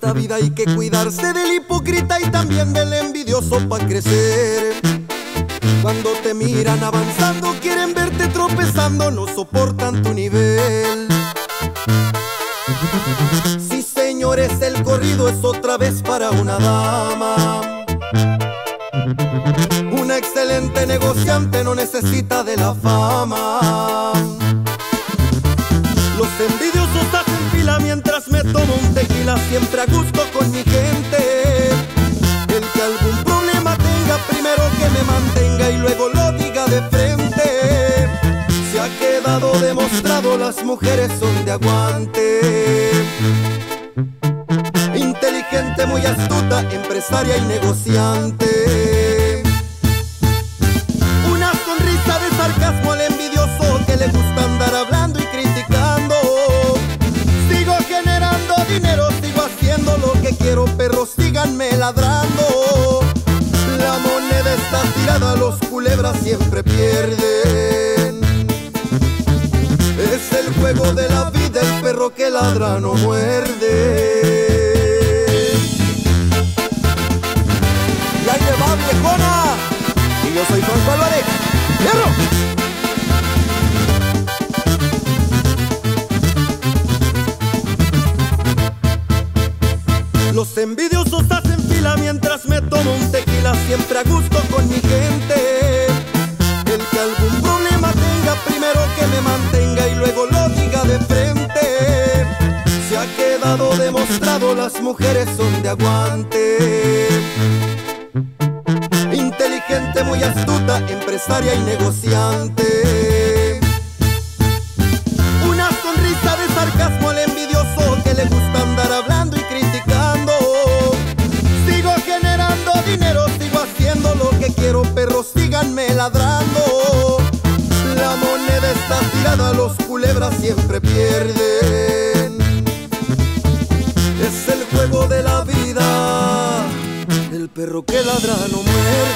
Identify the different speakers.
Speaker 1: esta vida hay que cuidarse del hipócrita y también del envidioso para crecer. Cuando te miran avanzando quieren verte tropezando, no soportan tu nivel. Sí, señores, el corrido es otra vez para una dama. Una excelente negociante no necesita de la fama. Los envidiosos hacen fila mientras me tomo un tequila, siempre a gusto con mi gente. El que algún problema tenga, primero que me mantenga y luego lo diga de frente. Se ha quedado demostrado, las mujeres son de aguante. Inteligente, muy astuta, empresaria y negociante. Una sonrisa de sarcasmo al envidioso que le gusta andar hablando y criticando. Sigo generando dinero, sigo haciendo lo que quiero, perros síganme ladrando. La moneda está tirada, los culebras siempre pierden. Es el juego de la vida, el perro que ladra no muerde. Y ahí le va, viejona, y yo soy Franco Álvarez. ¡Hierro! Los envidiosos hacen fila mientras me tomo un tequila, siempre a gusto con mi gente. El que algún problema tenga, primero que me mantenga y luego lo diga de frente. Se ha quedado demostrado, las mujeres son de aguante. Inteligente, muy astuta, empresaria y negociante. Una sonrisa de sarcasmo al envidioso que le gusta andar hablando y criticando. Sigo generando dinero, sigo haciendo lo que quiero, perros síganme ladrando. La moneda está tirada, los culebras siempre pierden. Es el juego de la vida, el perro que ladra no muerde.